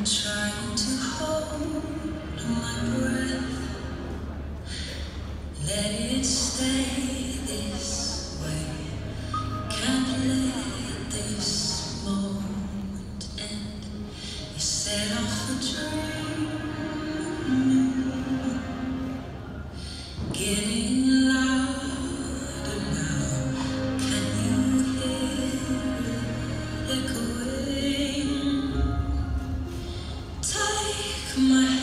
Trying to hold my breath, let it stay this way. Can't let this moment end. You set off a dream, getting louder now. Can you hear it echoing? Take my